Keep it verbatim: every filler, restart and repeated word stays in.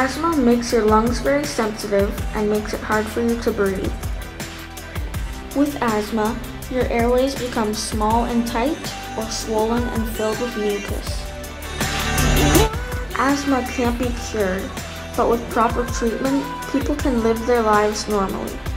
Asthma makes your lungs very sensitive and makes it hard for you to breathe. With asthma, your airways become small and tight or swollen and filled with mucus. Asthma can't be cured, but with proper treatment, people can live their lives normally.